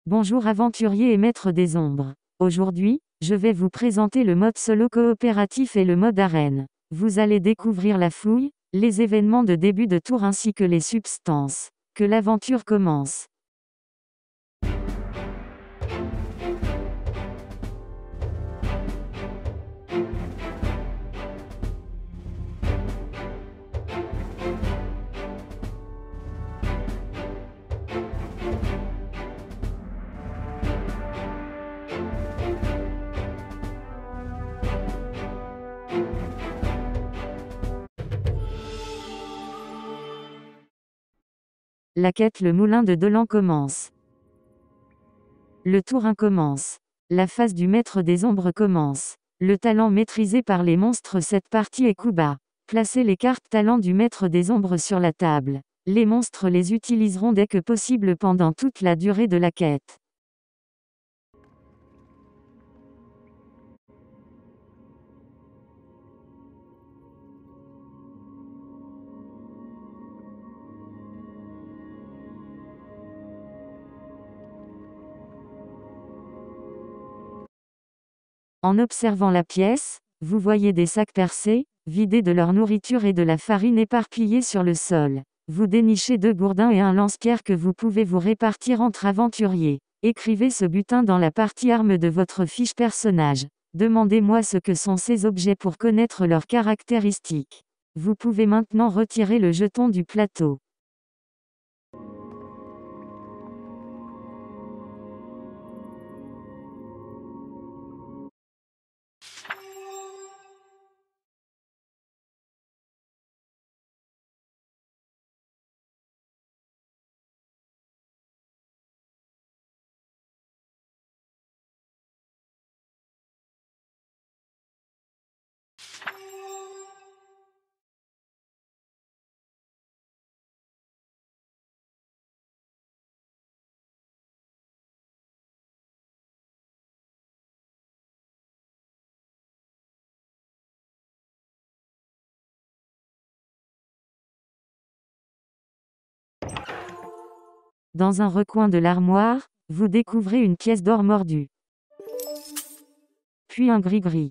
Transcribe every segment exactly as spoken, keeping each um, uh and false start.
Bonjour aventuriers et maîtres des ombres. Aujourd'hui, je vais vous présenter le mode solo coopératif et le mode arène. Vous allez découvrir la fouille, les événements de début de tour ainsi que les substances. Que l'aventure commence. La quête Le Moulin de Dolan commence. Le tour un commence. La phase du maître des ombres commence. Le talent maîtrisé par les monstres. Cette partie est coup bas. Placez les cartes talent du maître des ombres sur la table. Les monstres les utiliseront dès que possible pendant toute la durée de la quête. En observant la pièce, vous voyez des sacs percés, vidés de leur nourriture et de la farine éparpillée sur le sol. Vous dénichez deux gourdins et un lance-pierre que vous pouvez vous répartir entre aventuriers. Écrivez ce butin dans la partie armes de votre fiche personnage. Demandez-moi ce que sont ces objets pour connaître leurs caractéristiques. Vous pouvez maintenant retirer le jeton du plateau. Dans un recoin de l'armoire, vous découvrez une pièce d'or mordue. Puis un gris-gris.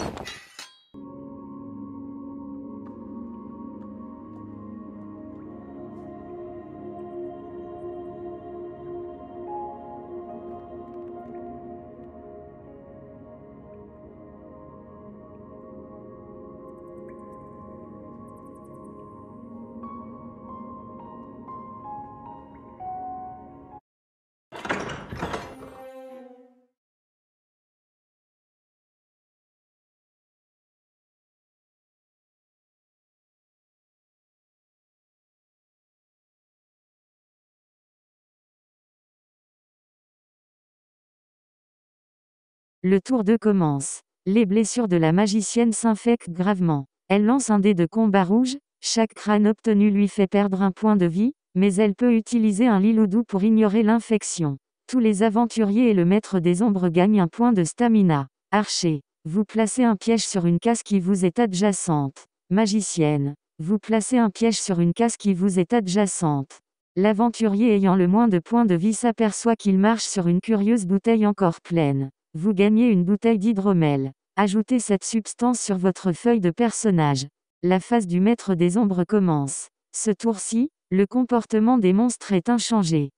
Le tour deux commence. Les blessures de la magicienne s'infectent gravement. Elle lance un dé de combat rouge, chaque crâne obtenu lui fait perdre un point de vie, mais elle peut utiliser un liloudou pour ignorer l'infection. Tous les aventuriers et le maître des ombres gagnent un point de stamina. Archer, vous placez un piège sur une case qui vous est adjacente. Magicienne, vous placez un piège sur une case qui vous est adjacente. L'aventurier ayant le moins de points de vie s'aperçoit qu'il marche sur une curieuse bouteille encore pleine. Vous gagnez une bouteille d'hydromel. Ajoutez cette substance sur votre feuille de personnage. La phase du maître des ombres commence. Ce tour-ci, le comportement des monstres est inchangé.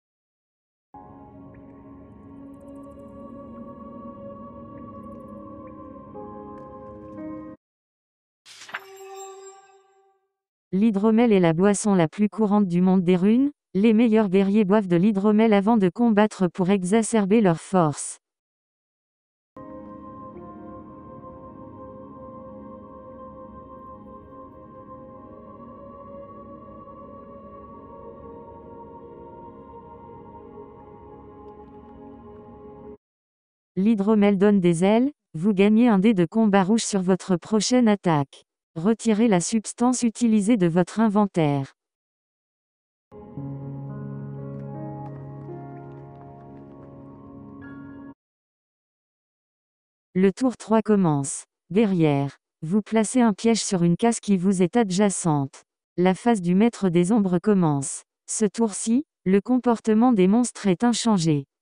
L'hydromel est la boisson la plus courante du monde des runes. Les meilleurs guerriers boivent de l'hydromel avant de combattre pour exacerber leur force. L'hydromel donne des ailes, vous gagnez un dé de combat rouge sur votre prochaine attaque. Retirez la substance utilisée de votre inventaire. Le tour trois commence. Guerrière. Vous placez un piège sur une case qui vous est adjacente. La phase du maître des ombres commence. Ce tour-ci, le comportement des monstres est inchangé.